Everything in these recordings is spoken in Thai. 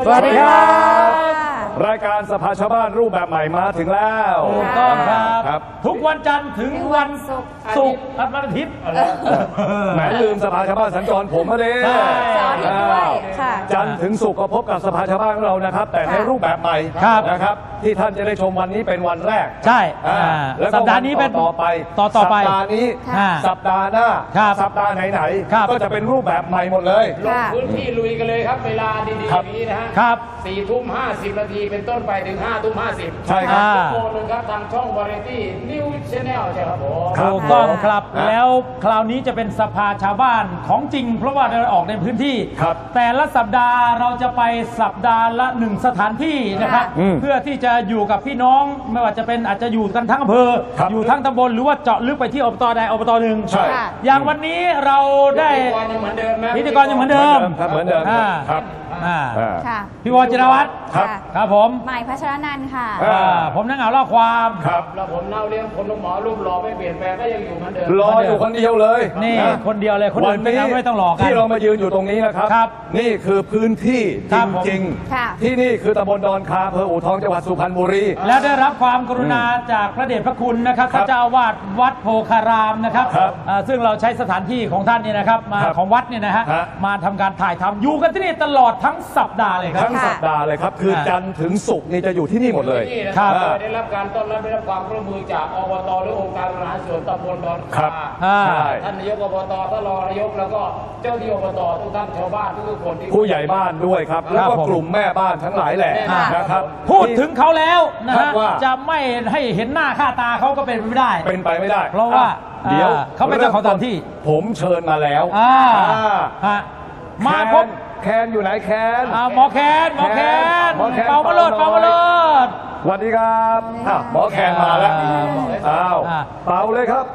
สวัสดีครับรายการสภาชาวบ้านรูปแบบใหม่มาถึงแล้วถูกต้องครับทุกวันจันทร์ถึงวันศุกร์วันอาทิตย์แหมลืมสภาชาวบ้านสัญจรผมมาเลยจันทร์ถึงศุกร์ก็พบกับสภาชาวบ้านของเรานะครับแต่ในรูปแบบใหม่นะครับที่ท่านจะได้ชมวันนี้เป็นวันแรกใช่แล้วสัปดาห์นี้เป็นต่อไปสัปดาห์นี้สัปดาห์หน้าสัปดาห์ไหนๆก็จะเป็นรูปแบบใหม่หมดเลยลงพื้นที่ลุยกันเลยครับเวลาดีๆแบบนี้นะฮะ4 ทุ่ม 50 นาทีเป็นต้นไปถึง5 ทุ่ม 50 ใช่ครับทุกโมงนึงครับทางช่องวาไรตี้นิวชแนลใช่ครับผมถูกต้องครับแล้วคราวนี้จะเป็นสภาชาวบ้านของจริงเพราะว่าเราออกในพื้นที่แต่ละสัปดาห์เราจะไปสัปดาห์ละ1 สถานที่นะครับเพื่อที่จะอยู่กับพี่น้องไม่ว่าจะเป็นอาจจะอยู่กันทั้งอำเภออยู่ทั้งตำบลหรือว่าเจาะลึกไปที่อบตใดอบตหนึ่งอย่างวันนี้เราได้พิธีกรยังเหมือนเดิมเหมือนเดิมครับพี่วรจิรวัตรครับผมใหม่พัชรนันท์ค่ะผมนักข่าวเล่าความครับแล้วผมเล่าเรื่องคนลูกหมอรูปหล่อไม่เปลี่ยนแปลงก็ยังอยู่เหมือนเดิมรออยู่คนเดียวเลยนี่คนเดียวเลยคนอื่นไม่ต้องรอกันที่เรามายืนอยู่ตรงนี้นะครับนี่คือพื้นที่จริงๆที่นี่คือตำบลดอนคาอำเภออู่ทองจังหวัดสุพรรณบุรีและได้รับความกรุณาจากพระเดชพระคุณนะครับท่านเจ้าอาวาสวัดโพคารามนะครับซึ่งเราใช้สถานที่ของท่านนี่นะครับมาของวัดเนี่ยนะฮะมาทำการถ่ายทำอยู่กันที่นี่ตลอดทั้งสัปดาห์เลยครับทั้งสัปดาห์เลยครับคือจันทร์ถึงศุกร์นี่จะอยู่ที่นี่หมดเลยครับได้รับการต้อนรับได้รับความร่วมมือจากอบตหรือองค์การบริหารส่วนตำบลดอนคาท่านนายกอบตท่านรองนายกแล้วก็เจ้าที่อบตทุกท่านชาวบ้านทุกคนที่ผู้ใหญ่บ้านด้วยครับแล้วก็กลุ่มแม่บ้านทั้งหลายแหละนะครับพูดถึงเขาแล้วนะฮะจะไม่ให้เห็นหน้าค่าตาเขาก็เป็นไม่ได้เพราะว่าเดี๋ยวเขาเป็นเจ้าของสถานที่ผมเชิญมาแล้วมาพบแคนอยู่ไหนแคนหมอแคนเป่ามาเลิศสวัสดีครับหมอแคนมาแล้วเป่าเลยครับ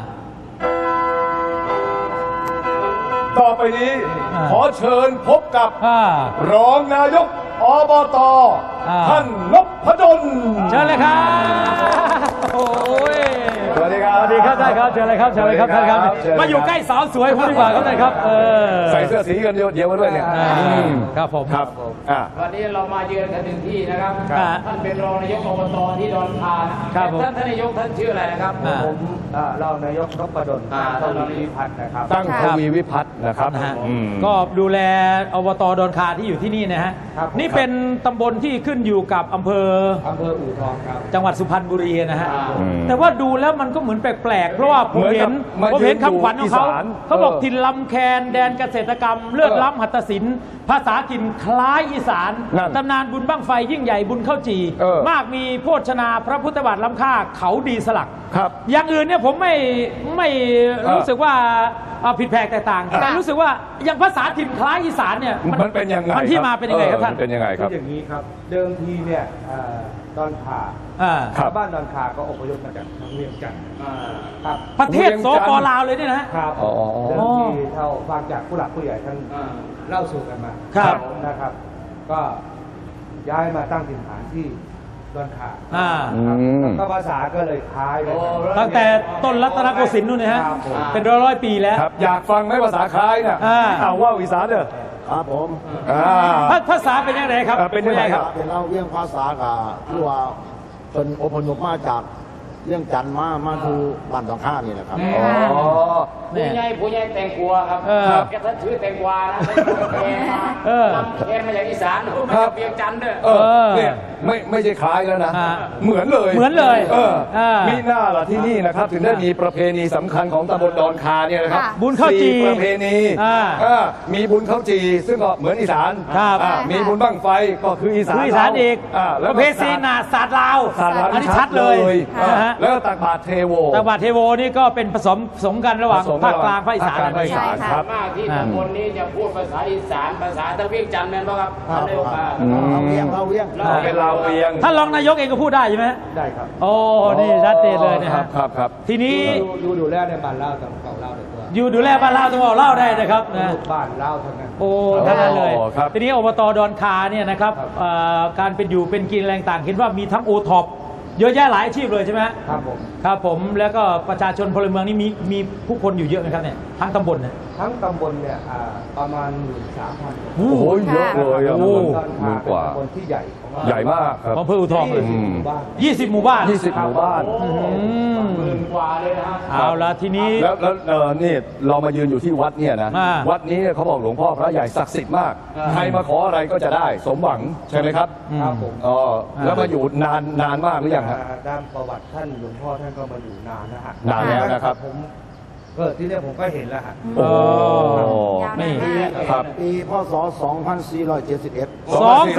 ต่อไปนี้ขอเชิญพบกับรองนายกอบตท่านนพดลเชิญเลยครับโอ้ยสวัสดีครับสวัสดีครับได้ครับเชิญเลยครับท่านครับมาอยู่ใกล้สาวสวยคนดีกว่าครับท่านครับใส่เสื้อสีกันเดียวกันด้วยเนี่ยครับผมครับวันนี้เรามาเยือนกันถึงที่นะครับท่านเป็นรองนายกอบตที่ดอนคาท่านนายกท่านชื่ออะไรครับผมรองนายกนพดลตั้งทวีวิพัฒน์นะครับตั้งทวีวิพัฒน์นะครับก็ดูแลอบตดอนคาที่อยู่ที่นี่นะฮะนี่เป็นตำบลที่ขึ้นอยู่กับอำเภออู่ทองครับจังหวัดสุพรรณบุรีนะฮะแต่ว่าดูแล้วมันก็เหมือนแปลกๆเพราะว่าผมเห็นคำขวัญของเขาบอกถิ่นลำแคนแดนเกษตรกรรมเลือดล้ำหัตถศิลป์ภาษาถิ่นคล้ายอีสานตำนานบุญบั้งไฟยิ่งใหญ่บุญข้าวจีมากมีโภชนาพระพุทธบาทล้ำค่าเขาดีสลักอย่างอื่นเนี่ยผมไม่รู้สึกว่าผิดแผกแตกต่างแต่รู้สึกว่าอย่างภาษาถิ่นคล้ายอีสานเนี่ยมันเป็นยังไงมันที่มาเป็นยังไงครับท่านเป็นยังไงครับอย่างนี้ครับเดิมทีเนี่ยดอนคาบ้านดอนคาก็อพยพมาจากทางเวียงจันทร์ครับประเทศสปลาวเลยเนี่ยนะครับเดิมทีเท่าฟังจากผู้หลักผู้ใหญ่ท่านเล่าสู่กันมานะครับก็ย้ายมาตั้งถิ่นฐานที่ดอนคาก็ภาษาก็เลยคล้ายตั้งแต่ต้นรัตนโกสินทร์นู่นนะฮะเป็นร้อยปีแล้วอยากฟังไหมภาษาคล้ายเนี่ยว่าอีสานเด้อครับผมภาษาเป็นยังไงครับเป็นยังไงครับเป็นเอาเรื่องภาษากับที่ว่าเป็นอพยพมาจากเรื่องจันมาดูบ้านตองข้านี่แหละครับผู้ใหญ่แตงกวาครับแกท่านชื่อแตงกวานะแกมาจากอีสานเบียงจันทร์ด้วยเนี่ยไม่ใช่คล้ายแล้วนะเหมือนเลยมีหน้าล่ะที่นี่นะครับถึงได้มีประเพณีสำคัญของตำบลดอนคาเนี่ยนะครับบุญข้าวจีประเพณีมีบุญข้าวจีซึ่งก็เหมือนอีสานมีบุญบั้งไฟก็คืออีสานอีกประเพณีนาศาสตร์ลาวอันนี้ชัดเลยแล้วตักบาตรเทโวนี่ก็เป็นผสมกันระหว่างภาคกลางภาคอีสานครับมากที่ตำบลนี้จะพูดภาษาอีสานภาษาตะเวียงจันทร์แม่นป่ะครับเราเวียงเป็นเราเวียงท่านรองนายกเองก็พูดได้ใช่ไหมได้ครับโอ้นี่ชัดเจนเลยนะครับทีนี้ดูแลในบ้านเล่าแต่เก่าเล่าแต่ตัวอยู่ดูแลบ้านเล่าต้องบอกเล่าได้นะครับนะบ้านเล่าทั้งนั้นโอ้ทั้งนั้นเลยทีนี้อบตดอนคาเนี่ยนะครับการเป็นอยู่เป็นกินแรงต่างเห็นว่ามีทั้งโอท็อปเยอะแยะหลายอาชีพเลยใช่ไหมครับผมครับผมแล้วก็ประชาชนพลเมืองนี่มีผู้คนอยู่เยอะไหมครับเนี่ยทั้งตำบลเนี่ยทั้งตำบลเนี่ยประมาณ 13,000 คนโอ้โหเยอะเลยอ่ะโอ้ดอนกว่าเป็นตำบลที่ใหญ่ของเราใหญ่มากครับอำเภออูทองเลย 20 หมู่บ้าน 20 หมู่บ้าน 20 หมู่บ้านหมื่นกว่าเลยนะฮะเอาละทีนี้แล้วนี่เรามายืนอยู่ที่วัดเนี่ยนะอ่าวัดนี้เนี่ยเขาบอกหลวงพ่อพระใหญ่ศักดิ์สิทธิ์มาก ใครมาขออะไรก็จะได้สมหวังใช่ไหมครับครับผมอ๋อแล้วมาอยู่นานมากหรือยังฮะด้านประวัติท่านหลวงพ่อท่านก็มาอยู่นานนะฮะนานแล้วนะครับผมเกิดที่เนี่ยผมก็เห็นแล้วฮะโอ้ยาวนานนี่มากครับปีพศ 2471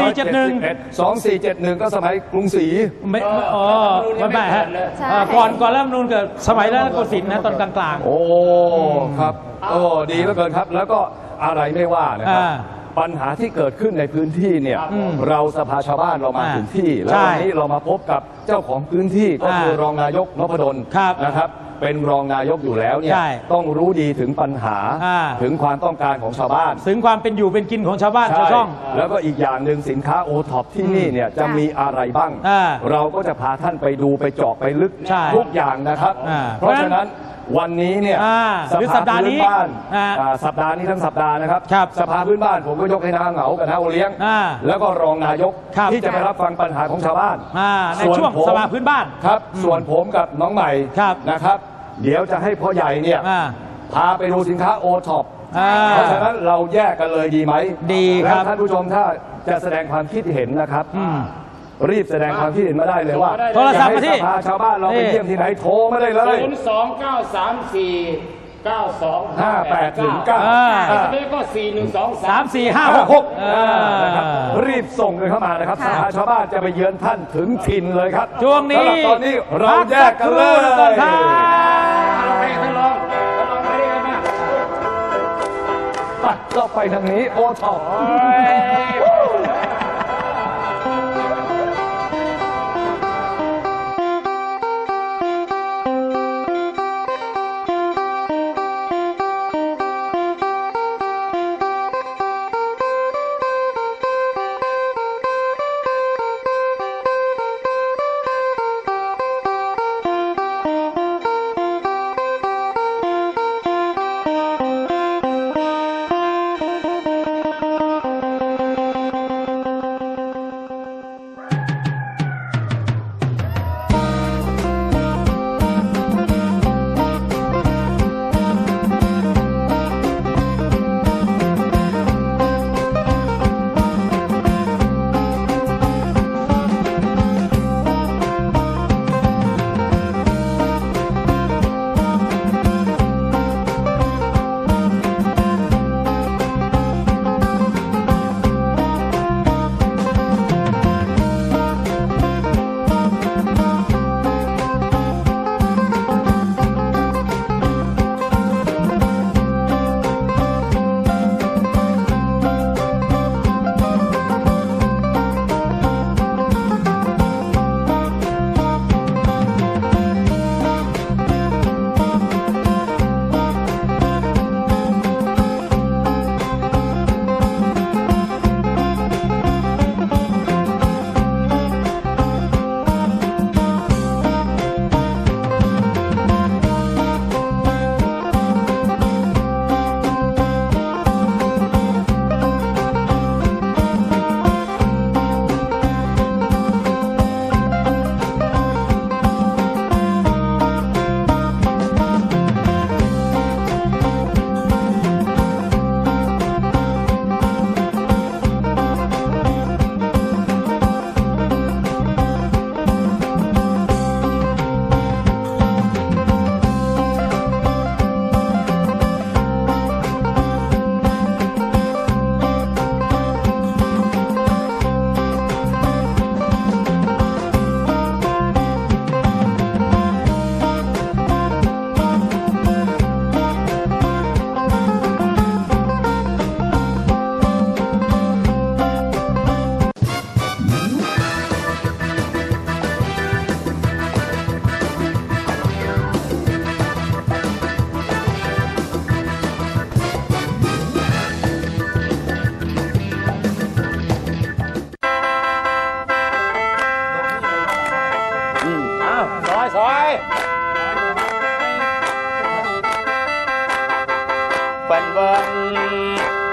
2471ก็สมัยกรุงศรีไม่ไม่ฮะใช่ก่อนรัฐธรรมนูญเกิดสมัยรัตนโกสินทร์นะตอนกลางโอ้ครับโอ้ดีเหลือเกินครับ แล้วก็อะไรไม่ว่านะครับ ปัญหาที่เกิดขึ้นในพื้นที่เนี่ยเราสภาชาวบ้านเรามาถึงที่ แล้ววันนี้เรามาพบกับเจ้าของพื้นที่ก็คือรองนายกนพดลนะครับ เป็นรองนายกอยู่แล้วเนี่ยต้องรู้ดีถึงปัญหาถึงความต้องการของชาวบ้านๆถึงความเป็นอยู่เป็นกินของชาวบ้านชาวช่องแล้วก็อีกอย่างหนึ่งสินค้าโอท็อปที่นี่เนี่ยจะมีอะไรบ้าง เราก็จะพาท่านไปดูไปเจาะไปลึกใช่ทุกอย่างนะครับ เพราะฉะนั้นวันนี้เนี่ยหรือสัปดาห์นี้พื้บ้านสัปดาห์นี้ทั้งสัปดาห์นะครับครับสภาพื้นบ้านผมก็ยกให้น้าเหงากับน้าโอเลี้ยง แล้วก็รองนายกครับที่จะไปรับฟังปัญหาของชาวบ้านในช่วงผมสภาพื้นบ้านครับ ส่วนผมกับน้องใหม่ครับนะครับ เดี๋ยวจะให้พ่อใหญ่เนี่ยพาไปดูสินค้าโอท็อป เพราะฉะนั้นเราแยกกันเลยดีไหมดีครับแล้วท่านผู้ชมถ้าจะแสดงความคิดเห็นนะครับ รีบแสดงความคิดเห็นมาได้เลยว่าโทรศัพท์มาที่จะให้สภาชาวบ้านเราไปเยี่ยมที่ไหนโทรมาได้เลย 02934 9258 5819 ก็4123 3 4 5 6 6 นะครับรีบส่งกันเข้ามานะครับสภาชาวบ้านจะไปเยือนท่านถึงถิ่นเลยครับช่วงนี้สำหรับตอนนี้เราแยกกันเลยพักสักครู่ก่อนครับท่านรองไปได้กันนะเราไปทางนี้โอท็อป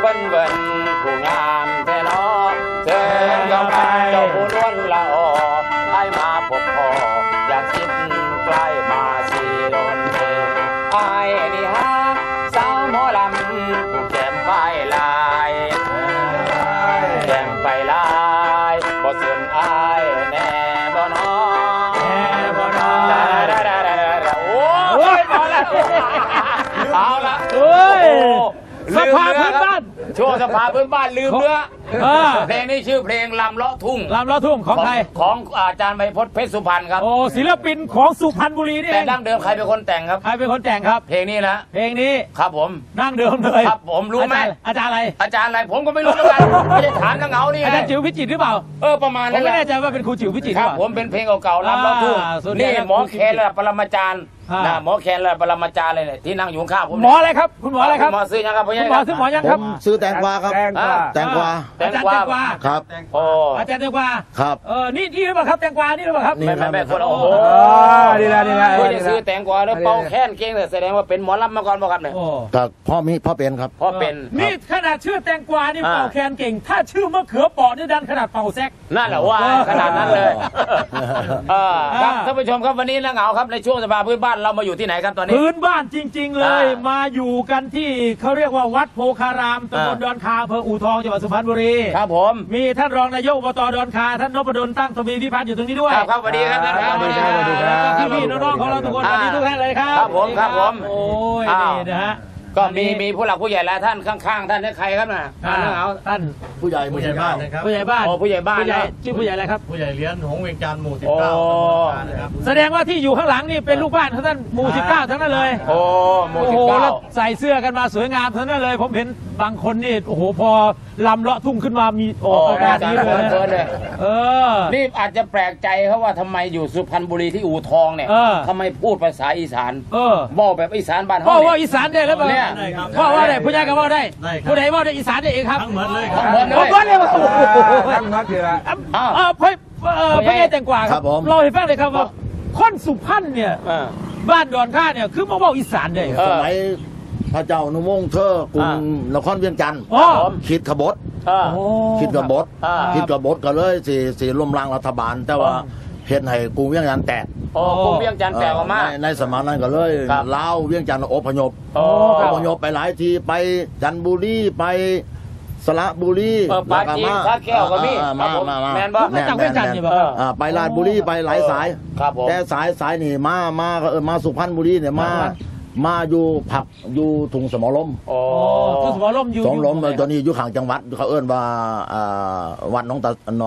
นเวินผู้งามแท้นอเชิญเข้ามาเจ้าผู้ล้วนละออให้มาพบพ่ออยากคิดใกล้มาสีโดนเทไอ้นี่ฮะสาวหมอลำผู้แก้มไปลายแก้มไปลายบ่สนอายแน่บ่นอโอ้ยพอแล้วเอาละเฮ้ยสภาพื้นบ้านช่วงสภาพื้นบ้านลืมเนื้อเพลงนี้ชื่อเพลงลำเลาะทุ่งลำล้อทุ่งของใครของอาจารย์ไมพจน์เพชรสุพรรณครับโอ้ศิลปินของสุพรรณบุรีนี่เอแต่งดั้งเดิมใครเป็นคนแต่งครับใครเป็นคนแต่งครับเพลงนี้นะเพลงนี้ครับผมนั่งเดิมเลยครับผมรู้ไหมอาจารย์อะไรอาจารย์อะไรผมก็ไม่รู้เหมือนกันไม่ได้ถามนังเหงานี่อาจารย์จิ๋วพิจิตรหรือเปล่าประมาณผมนั้นแหไม่ละแน่ใจว่าเป็นครูจิ๋วพิจิตรครับหอผมเป็นเพลงเก่าๆลำเลาะทุ่งส่วนใหญ่นี่แล้วหมอแคนระดับปรมาจารย์อ่านะหมอแคนระดับปรมาจารย์เลยเนี่ยที่นั่งอยู่ข้างผมหมออะไรครับ คุณหมออะไรครับหมอซื้อยังครับพ่อใหญ่คุณหมอซื้อหมอยังผครับมซื้อแตงกวาครับแตงกวาแตงกวาอาจารย์แตงกวาครับโอ้อาจารย์แตงกวาครับนี่หรือเปล่าครับแตงกวานี่หรือเปล่าครับนี่ไม่คนโอ้โหนี่แหละคุยจะซื้อแตงกวาแล้วเป่าแค้นเก่งแต่แสดงว่าเป็นหมอลำมาก่อนบ่ครับเนี่ยโอ้กับพ่อเป็นครับเพราะเป็นนี่ขนาดชื่อแตงกวานี่อ่าเป่าแคนเก่ง ถ้าชื่อมะเขือเปราะนี่ดันขนาดเป่าแซกนั่นแหละว่าขนาดนั้นเลยครับท่านผู้ชมครับวันนี้นะเหงาครับในช่วงสภาพื้นบ้านเรามาอยู่ที่ไหนครับตอนนี้พื้นบ้านจริง ๆ เลย มาอยู่กันที่เขาเรียกว่าวัดโพคารามตำบลดอนคาอำเภออู่ทองจังหวัดสุพรรณบุรีครับผมมีท่านรองนายกอบตดอนคาท่านนพดลตั้งทวีพิพัฒน์อยู่ตรงนี้ด้วยครับสวัสดีครับท่านครับสวัสดีครับสวัสดีครับแล้วก็พี่ๆน้องๆของเราทุกคนสวัสดีทุกท่านเลยครับครับผมครับผมโอ้ยอ้าวนี่นะฮะก็มีผู้หลักผู้ใหญ่หลายท่านข้างๆท่านนี่ใครครับน่ะเหงาท่านผู้ใหญ่บ้านนะครับผู้ใหญ่บ้านโอ้ผู้ใหญ่บ้านผู้ใหญ่เนอะชื่อผู้ใหญ่อะไรครับผู้ใหญ่เลี้ยนหงส์เวียงจันทร์หมู่โอ้ 19ตำบลดอนคานะครับแสดงว่าที่อยู่ข้างหลังนี่เป็นลูกบ้านของท่านหมู่19ทั้งนั้นเลยโอ้หมู่โอ้สิโหบเก้าแล้วใส่เสื้อกันมาสวยงามทั้งนั้นเลย ผมเห็นบางคนนี่โอ้โหพอลำเลาะทุ่งขึ้นมามีออกอาการนี้เลยเกินเลยเออนี่อาจจะแปลกใจเขาว่าทำไมอยู่สุพรรณบุรีที่อู่ทองเนี่ยเออทำไมพูดภาษาอีสานเออบอกแบบอีสานบ้านพ่อเขาว่าเนี่ยอีสานได้แล้วเปล่าเนี่ยพ่อว่าได้ผู้ใหญ่ก็ว่าได้ได้ครับผู้ใดว่าได้อีสานได้เองครับทั้งหมดเลยคทั้รับงหมดเลยผมว่าได้ว่าโอ้โหทั้งนัดทีละอ้าวพี่ใหญ่แตงกวาครับผมเราให้ฟังเลยครับว่าคนสุพรรณเนี่ยเออบ้านดอนข้าเนี่ยคือมาเว่าอีสานได้เออสมัยพระเจ้านุวงศ์เธอกรุงอ่านครเวียงจันทร์อ๋อคิดขบฏเออโอ้คิดกบฏอ่าคิดกบฏก็เลยสีล้มล้างรัฐบาล แต่ว่าอ๋อเห็นให้กรุงเวียงจันทร์แตกโอ้กรุงเวียงจันทร์แตกออกมาในสมัยนั้นก็เลยครับลาวเวียงจันทร์อพยพโอ้อพยพไปหลายทีไปจันทบุรีไปสระบุรีปาจีนสระแก้วก็มีมาครับผมมาแม่นบ่มาจากเวียงจันทร์นี่บ่ครับไปราชบุรีไปหลายสายครับผมแต่สายนี่มาสุพรรณบุรีเนี่ยมาอยู่ผักอยู่ถุงสมอลมโอ้คือสมอลมอยู่สองลมตอนนี้อยู่ข้างจังหวัดเขาเอิ้นว่าวัดน้อง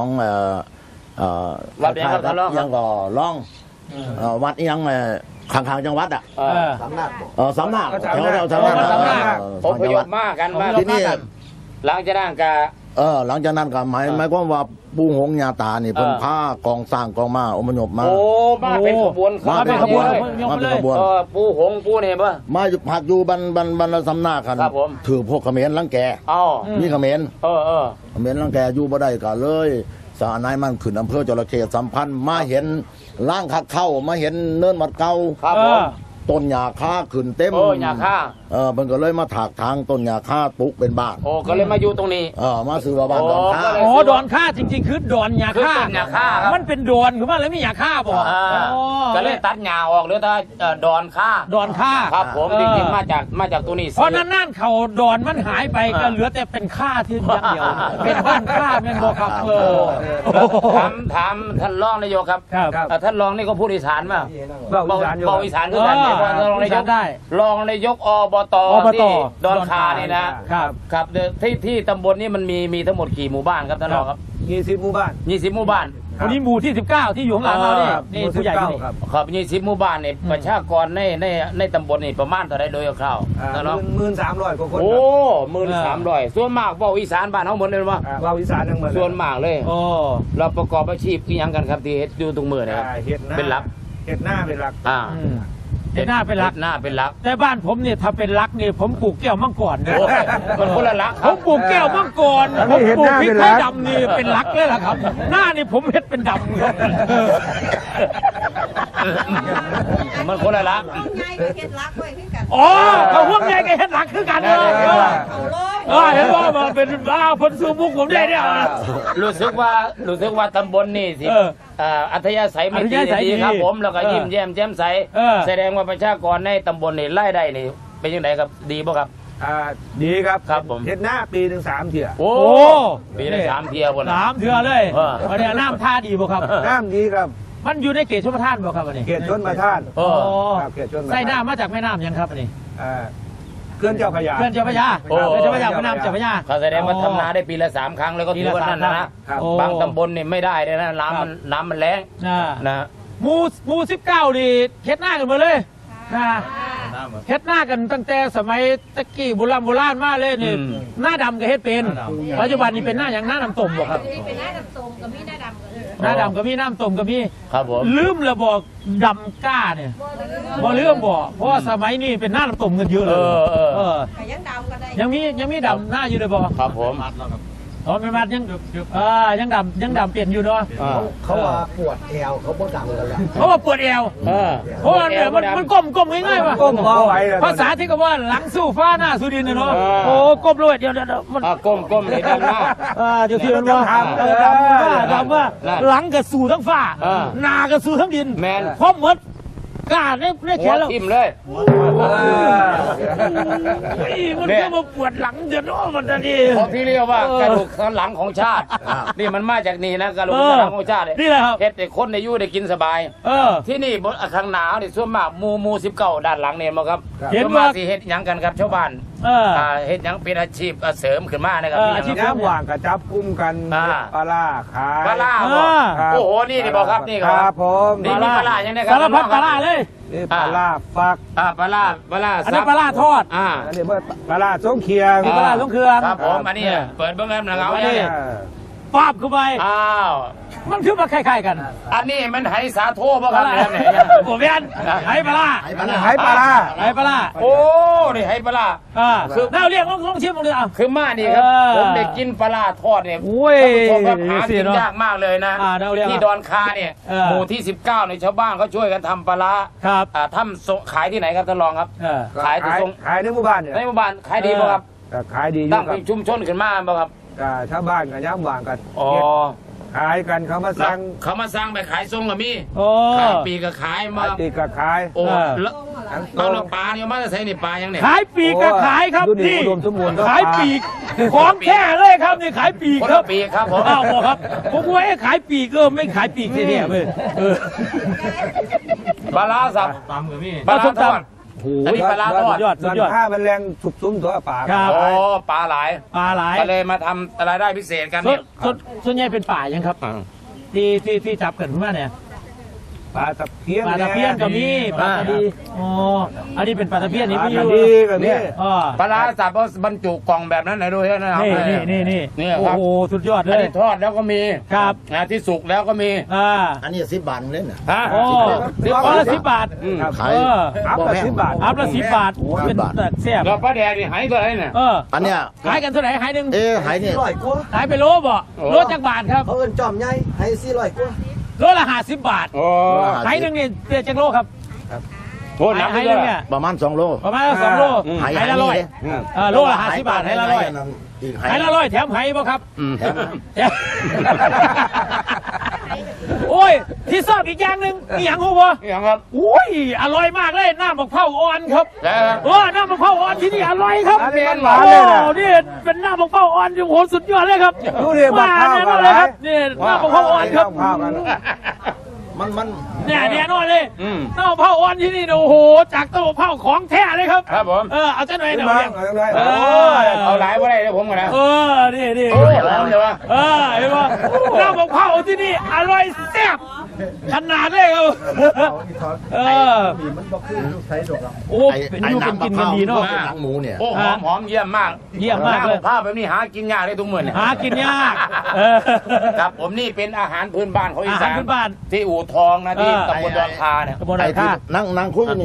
วัดยังครับท่านรองยังก็ร้องวัดยังข้างจังหวัดอ่ะเออสำนักแถวสำนักอพยพมากกันมาที่นี่หลังจากนั้นก็หลังจากนั้นก็หมายความว่าปู่หงญาตานี่เพิ่นพากองสร้างกองมาอพยพมาโอ้มาเป็นขบวนมาเป็นขบวนเลยมาเป็นขบวนปูหงปูเนี่ยป่ะมาอยู่พักอยู่บรรสำนักกันครับผมถือพวกเขมรลังแกอ๋อมีเขมรเออเขมรลังแกอยู่บ่ได้ก็เลยสาวนายมันขึ้นอำเภอจระเข้สัมพันธ์มาเห็นร่างคักเข้ามาเห็นเนินมัดเก่าครับผมต้นหญ้าคาขึ้นเต็มโอ้หญ้าคาเพิ่นก็เลยมาถากทางต้นหญ้าคาปลูกเป็นบ้านโอ้ก็เลยมาอยู่ตรงนี้มาซื้อว่าบ้านดอนคาโอ้ก็เลยอ๋อดอนข้าจริง ๆ คือดอนยาฆ่าคือต้นยาฆ่าครับมันเป็นดอนคือว่าแล้วมียาฆ่าบ่อ่าอ๋อก็เลยตัดหญ้าออกเหลือแต่ดอนค่าดอนฆ่าครับผมจริงๆมาจากตัวนี้เพราะนั่นเขาดอนมันหายไปก็เหลือแต่เป็นฆ่าที่อย่างเดียวเป็นบ้านฆ่าแม่นบ่ครับถามท่านรองนายกครับครับท่านรองนี่ก็พูดอีสานมาเบาอีสานอยู่เบาอีสานคือกันเนี่ยรองนายกได้รองนายกอบตอบตที่ดอนคานี่นะครับ ครับที่ตำบลนี้มันมีทั้งหมดกี่หมู่บ้านครับท่านรองครับ 20หมู่บ้าน 20หมู่บ้านวันนี้หมู่ที่ 19 ที่อยู่ข้างหลังเรานี่นี่ผู้ใหญ่คนนี้ครับครับ20หมู่บ้านเนี่ยประชากรในตำบลนี่ประมาณเท่าไรโดยคร่าวๆท่านรอง 13,000กว่าคนโอ้13,000ส่วนมากเว้าอีสานบ้านเฮาหมดเลยว่าเบาอีสานทั้งหมดส่วนมากเลยโอ้เราประกอบอาชีพที่ยังกันครับที่เฮ็ดอยู่ตรงมือนะครับเฮ็ดหน้าเป็นหลักเฮ็ดหน้าเป็นหลักอ่าเห็นหน้าเป็นรักฮ็ดหน้าเป็นหลักแต่บ้านผมเนี่ยถ้าเป็นรักนี่ผมปลูกแก้วมังกรนะโอ้ยมันคนละหลักคผรับมปลูกแก้วมังกรผมปลูกพริกไทยดำนี่เป็นรักเลยล่ะครับ หน้านี่ผมเฮ็ดเป็นดำครับมันคนละหลักง่ายก็เฮ็ดรักไว้คือกันอ๋อเขาห่วงใยกับเฮ็ดรักคือกันเลยเอาเลยเห็นว่ามันเป็นคนซูมุกผมได้เนี่ยรู้สึกว่าตำบลนี่สิอัธยาศัยไม่ดีครับผมแล้วก็ยิ้มแย้มแจ่มใสแสดงว่าประชากรในตำบลนี่รายได้นี่เป็นยังไงครับดีป่ะครับดีครับครับผมเห็ดหน้าปีถึง3 เที่ยโอ้ปีละ3 เที่ยบน 3 เที่ยเลยวันนี้น้ำท่าดีป่ะครับน้ำดีครับมันอยู่ในเขตชลประทานป่ะครับวันนี้เขตชลประทานเขตชลประทานใส่น้ำมาจากแม่น้ำยังครับวันนี้เขื่อนเจ้าพระยาแม่น้ำเจ้าพระยาแม่น้ำเจ้าพระยาเขาแสดงว่าทำนาได้ปีละ3 ครั้งแล้วก็ถือว่านั่นนะบางตำบลนี่ไม่ได้เลยนะน้ำมันแรงนะหมู่19นี่เฮ็ดหน้ากันมาเลยนะเฮ็ดหน้ากันตั้งแต่สมัยตะกี้โบราณมาเลยนี่หน้าดำก็เฮ็ดเป็นปัจจุบันนี้เป็นหน้าอย่างหน้าดำต้มบ่ครับเป็นหน้าดำต้มกับมีหน้าดำหน้าดำก็มีน้ำต้มก็มีครับผมลืมระบอกดำก้าเนี่ยบ่ลืมบ่เพราะสมัยนี้เป็นหน้าดำต้มกันเยอะเลยยังดำก็ได้ยังมีดำหน้าอยู่เลยบ่ครับผมไม่มายังดำเปลี่ยนอยู่เนาะเขาว่าปวดแอวเขาบ่ดำกันแล้วเขาว่าปวดแอวเพราะเนี่ยมันก้มง่ายๆว่ะก้มเอาไว้ภาษาที่เขาว่าหลังสู้ฟ้าหน้าสู้ดินเนาะโอ้ก้มด้วยเดี๋ยวมันก้มเลยดำหน้าเดี๋ยวที่มันว่าดำว่าหลังกับสู่ทั้งฟ้าหน้ากับสู่ทั้งดินแมนพร้อมหมดกล้าได้แขนแล้วทิ่มเลยมันก็มาปวดหลังเดี๋ยวน้อมันจะดีเพราะที่เรียกว่ากระดูกสันหลังของชาตินี่มันมาจากนี่นะกระดูกสันหลังของชาตินี่แหละครับเฮ็ดให้คนในยู่ได้กินสบายที่นี่บนข้างหนาวนี่ส่วนมากมู19ด้านหลังเนี่ยมั้งครับเห็นว่าสิเฮ็ดหยังกันครับชาวบ้านเฮ็ดหยังเป็นอาชีพเสริมขึ้นมานะครับอาชีพน้ำว่างกับจับกุ้มกันปลาขายปลาโอ้โหนี่บอกครับนี่ครับผมนี่มีปลาอย่างนี้ครับสารพัดปลาเลยปลาฟักปลาอันนี้ปลาทอดอันนี้ปลาส้มเคียงปลาส้มเคียงครับผมอันนี้เปิดเบื้องแรมหนังเอาเนี่ยปาบเข้าไปมันคือมาคล้ายๆกันอันนี้มันไหสาโทป่ะครับเนี่ยผมเรียนไหปลาโอ้นี่ไหปลาคือเราเรียกลองชิมเลยคือมานี่ครับผมได้กินปลาทอดเนี่ยผมก็หากินยากมากเลยนะที่ดอนคาเนี่ยหมู่ที่19ในชาวบ้านเขาช่วยกันทำปลาครับทำส่งขายที่ไหนครับท่านรองครับขายในหมู่บ้านเนี่ยในหมู่บ้านขายดีป่ะครับขายดีตั้งเป็นชุมชนขึ้นมาป่ะครับชาวบ้านกับย่ำว่างกันขายกันเขามาสั่งไปขายส่งกับมีขายปีก็ขายมาปีก็ขายโอ้แล้วปลาเนี่ยมาจะใช้ในปลายังเนี่ยขายปีก็ขายครับนี่ขายปีของแท้เลยครับนี่ขายปีครับปีครับผมครับผมว่าขายปีก็ไม่ขายปีแท้ๆเลยปลาสับปลาทอดอันนี้ปลาทอดสุดยอดถ้ามันแรงสุดซุ้มตัวปลาโอ้ปลาหลายก็เลยมาทำรายได้พิเศษกันเนี่ยส่วนใหญ่เป็นป่ายังครับที่จับกันมาเนี่ยปลาตะเพียนก็มีปลาตะดีอ๋ออันนี้เป็นปลาตะเพียนนี่พี่ดีก็มีปลาสับบรรจุกล่องแบบนั้นไหนดูให้นะครับนี่โอ้โหสุดยอดเลยอันนี้ทอดแล้วก็มีครับที่สุกแล้วก็มีอันนี้10 บาทเล่นนะโอ้10 บาทขายอัพละ10 บาทอัพละ10 บาทเป็นแซ่บแล้วปลาแดงนี่หายตัวไหนเนี่ยอันเนี้ยขายกันเท่าไหร่หายหนึ่งหายเนี่ยขายไปโลบ่โลจักบาทครับเขาเอิ้นจอมใหญ่ให้400 กว่าโลละ50 บาทหายหนึ่งเนี่ยจักโลครับโอ้น้ำให้เนี่ยประมาณ2 โลประมาณ2 โลหายละ100โลละ50 บาทให้ละ100ให้ละ100แถมให้บ่ครับโอ้ยที่ชอบอีกอย่างหนึ่งมีอย่างหูบ่อย่างครับโอ้ยอร่อยมากเลยน้ำมะพร้าวอ่อนครับน้ำมะพร้าวอ่อนที่นี่อร่อยครับเป็นหวานเลยนะนี่เป็นน้ำมะพร้าวอ่อนโอ้โหสุดยอดเลยครับดูดิมะพร้าวกันเลยครับนี่น้ำมะพร้าวอ่อนครับมันเนี่ยนอนเลยน้ำมะพร้าวอ่อนที่นี่โอ้โหจากต้นมะพร้าวของแท้เลยครับครับผมเอาจะหน่อยเอาหลายว่าได้เดี๋ยวผมก่อนนะนี่โอ้ร้อนเลยวะเห็นป่ะน้ำมะพร้าวที่นี่อร่อยแซ่บขนาดเลยครับโอ้เป็นยูเป็นกินกันดีเนาะหนังหมูเนี่ยโอ้หอมเยี่ยมมากเลยผ้าแบบนี้หากินยากเลยทุกมื้อเนี่ยหากินยากครับผมนี่เป็นอาหารพื้นบ้านของอีสานที่อู่ทองนะที่ตำบลดอนคาเนี่ยนั่งคุยนี่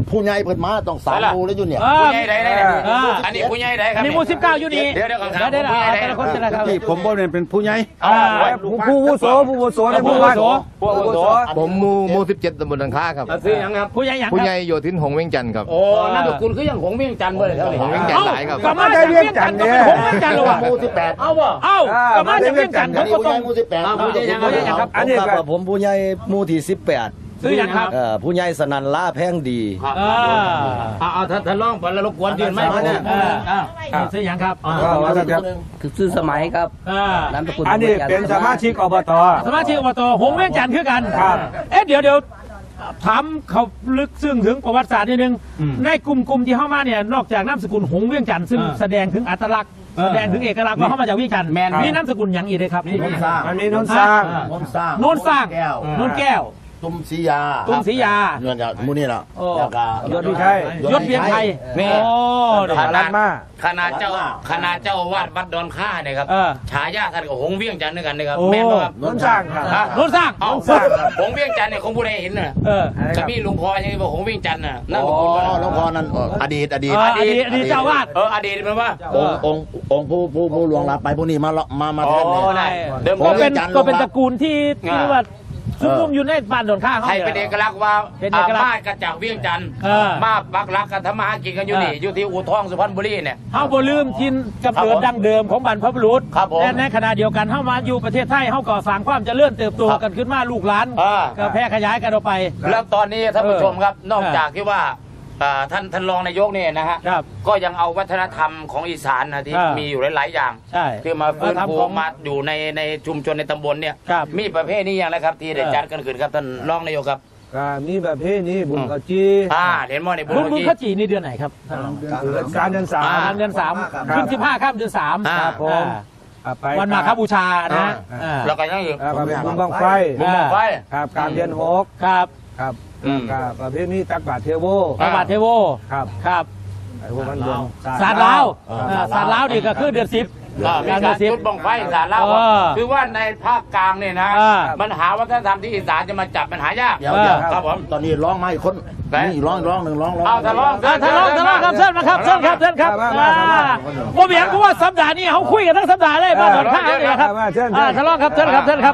ผู้ใหญ่เพิ่นมาต้องสามหมู่แล้วอยู่เนี่ยผู้ใหญ่ใดอันนี้ผู้ใหญ่ใดครับอันนี้หมู่19อยู่นี่เดี๋ยวก่อนครับเดี๋ยวแต่ละคนแต่ละครับที่ผมบ่ได้เป็นผู้ใหญ่ผู้วุโสในหมู่บ้านผู้อาวุโสผมหมู่17ตำบลดังค้าครับซื้อยังครับผู้ใหญ่ยังผู้คใหรัญ่บโยธินหงส์เวียงจันทร์ครับโอ้นั่นก็คุณคือยังหงเวียงจันทร์เลยครับหงส์เวียงจันทร์หลายครับกลับมาจากเวียงจันทร์ก็เป็นหงเวียงจันทร์หรอวะหมู่18 เอาบ่เอ้ากลับมาจากเวียงจันทร์อัเขานนี้ก็ผู้ใหต้ญ่องหมู่18 ผู้ใหญ่ยังครับอันนี้ครับผมผู้ใหญ่หมู่ที่18 ซื้อยังครับผู้ใหญ่สนันล่าแพงดีเอาถ้าร้องไปแล้วรบกวนยืนไหมเนี่ยซื้อยังครับคือซื้อสมัยครับ นามสกุลอันนี้เป็นสมาชิกอบตสมาชิกอบตหงเวียงจันทร์คือกันครับเดี๋ยวถามเขาลึกซึ้งถึงประวัติศาสตร์นิดนึงในกลุ่มที่เข้ามาเนี่ยนอกจากนามสกุลหงเวียงจันทร์ซึ่งแสดงถึงอัตลักษณ์แสดงถึงเอกลักษณ์ว่าเข้ามาจากเวียงจันทร์มีนามสกุลอย่างอีกเลยครับอันนี้น้นสร้างโน้นสร้างโน้นแก้วตุ้มศรียาตุ้มศรียาเงินจากมูนี่ล่ะแล้วก็ยศพิชัยยศเพียงไทยนี่โอ้ขนาดมาคณะเจ้าอาวาสวัดดอนค่าเนี่ยครับฉายาท่านกับหงเวียงจันทร์ด้วยกันนะครับแม่นบ่ครับน้นสร้างครับโน้นสร้างเอาหงเวียงจันทร์เนี่ยคงผู้ใดเห็นน่ะก็มีหลวงพ่อยังบอกหงเวียงจันทร์น่ะนั่นอ๋ก็อคุณหลวงพ่อนั่นอดีตอดีตเจ้าวาดอดีตมันว่าองค์ผู้หลวงรับไปพวกนี้มาแทนเนี่ยเดิมก็เป็นตระกูลที่ว่าชุมนุมอยู่ในบ้านโดนข้างเขาให้เป็นเอกลักษณ์ว่าบ้านกระจากเวียงจันทร์มาปักหลักกันทำมาหากินกันอยู่นี่อยู่ที่อู่ทองสุพรรณบุรีเนี่ยเฮาบ่ลืมทินกำเนิดดั้งเดิมของบรรพบุรุษครับผมและในขณะเดียวกันเฮามาอยู่ประเทศไทยเฮาก่อสร้างความเจริญเติบโตกันขึ้นมาลูกหลานก็แพร่ขยายกันออกไปแล้วตอนนี้ท่านผู้ชมครับนอกจากที่ว่าท่านรองนายกเนี่ยนะฮะก็ยังเอาวัฒนธรรมของอีสานนะที่มีอยู่หลายๆอย่างใช่คือมาฟื้นฟูมาอยู่ในชุมชนในตำบลเนี่ยมีประเภทนี้อย่างไรครับที่ได้จัดกันขึ้นครับท่านรองนายกครับมีแบบเพศนี้บุญกะจีเห็นมั้ยในบุญบุญข้าวจีนี่เดือนไหนครับการเดือนเดือน3ขึ้น15ค่ำเดือน3 ครับผมวันมาฆบูชานะแล้วก็ยังอยู่บุญบังไฟบุญบังไฟครับการเดือน6 ครับครับประเภทนี้ตักบาทเทโวพระบาทเทโวครับครับไอ้พวกมันเดือนศาสตร์ลาวศาสตร์ลาวนี่ก็คือเดือน10 การจุดบังไฟสารเล่าคือว่าในภาคกลางเนี่ยนะมันหาวัฒนธรรมที่อีสานจะมาจับมันหายากครับผมตอนนี้ร้องมาอีกคนนี่ร้องหนึ่งร้องเอาทะเลาะครับเชิญมาครับเชิญครับผมเห็นเพราะว่าสัปดาห์นี้เขาคุยกันทั้งสัปดาห์เลยมาตอนข้างนี่ครับทะเลาะครับเชิญครับ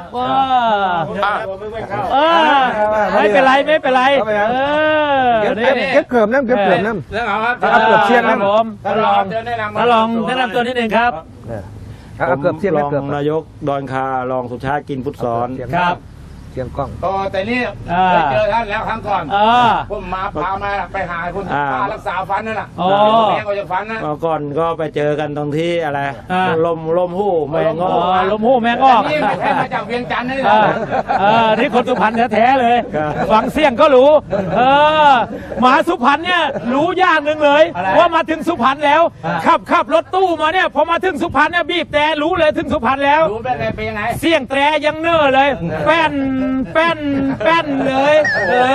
ไม่เป็นไรเก็บเกือบน้ำเรื่องเอาครับเกือบเชียงนะผมท่านรองแนะนำตัวนิดนึงครับเกือบเชียงรนะองเกือบนายกดอนคารองสุชาติกินพุทธสอนครับเชียงกล้องโอ้แต่นี่ไปเจอท่านแล้วครั้งก่อนผมมาพามาไปหาคุณป้ารักษาฟันนั่นน่ะแม่ก็จะฟันนะก่อนก็ไปเจอกันตรงที่อะไรลมหู้แมงงอลมหูแมงออกนี่ไม่ใช่มาจากเวียงจันทร์นี่นี่คนสุพรรณแท้ๆเลยฟังเสียงก็รู้มาสุพรรณเนี่ยรู้อย่างหนึ่งเลยว่ามาถึงสุพรรณแล้วขับรถตู้มาเนี่ยพอมาถึงสุพรรณเนี่ยบีบแต่รู้เลยถึงสุพรรณแล้วรู้เป็นยังไงเสียงแตรยังเน้อเลยแป้นเลย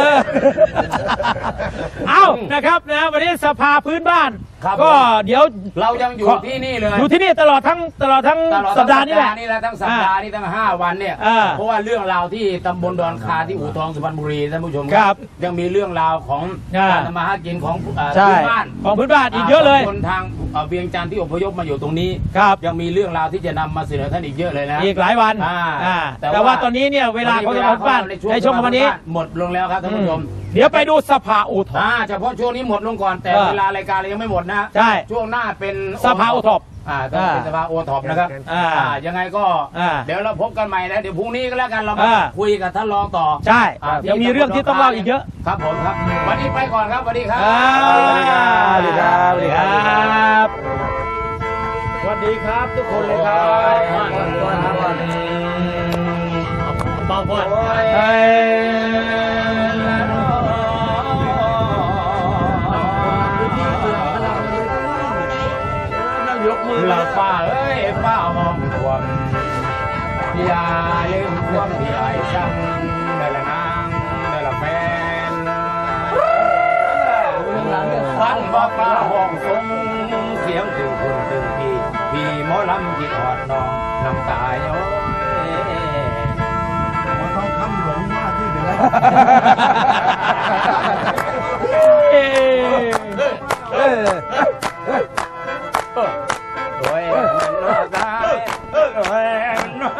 เอานะครับนะวันนี้สภาพื้นบ้านก็เดี๋ยวเรายังอยู่ที่นี่เลยอยู่ที่นี่ตลอดทั้งสัปดาห์นี้แหละทั้งสัปดาห์นี้ทั้ง5 วันเนี่ยเพราะว่าเรื่องราวที่ตำบลดอนคาที่อู่ทองสุพรรณบุรีท่านผู้ชมครับยังมีเรื่องราวของการทำมาหากินของพื้นบ้านของพื้นบ้านอีกเยอะเลยคนทางเวียงจันทร์ที่อพยพมาอยู่ตรงนี้ครับยังมีเรื่องราวที่จะนำมาเสนอท่านอีกเยอะเลยนะอีกหลายวันแต่ว่าตอนนี้เนี่ยเวลาของชาวบ้านในช่วงวันนี้หมดลงแล้วครับท่านผู้ชมเดี๋ยวไปดูสภาอู่ทองเฉพาะช่วงนี้หมดลงก่อนแต่เวลารายการเรายังไม่หมดนะใช่ช่วงหน้าเป็นสภาอู่ทองต้องเป็นสภาโอท็อปนะครับยังไงก็เดี๋ยวเราพบกันใหม่นะเดี๋ยวพรุ่งนี้ก็แล้วกันเรามาคุยกับท่านรองต่อใช่ยังมีเรื่องที่ต้องเล่าอีกเยอะครับผมครับวันนี้ไปก่อนครับสวัสดีครับสวัสดีครับสวัสดีครับทุกคนเลยครับเบาก่อนยกมือละป้าเอ้ยป้ามองรวมอย่าลืมความที่ไอ้ซ้ำได้ละนางได้ละแฟนฟังว่าป้าห้องทรงเสียงถึงคนถึงพี่หมอลำที่อดน้องน้ำตาย้อยต้องคำหลงมากที่เดือดโอ้ยมันนอสายโอ้ยมันนอ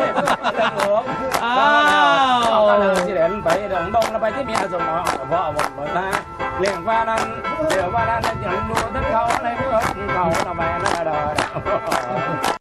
เอาที่เล่นไปดงแล้วไปที่เมียสมองเพราะผมบอกนะเลี้ยงฟ้านั้นเดี๋ยวว่านั้นยังดูทั้งเขาในเมืองเขาทำไมน่าดอ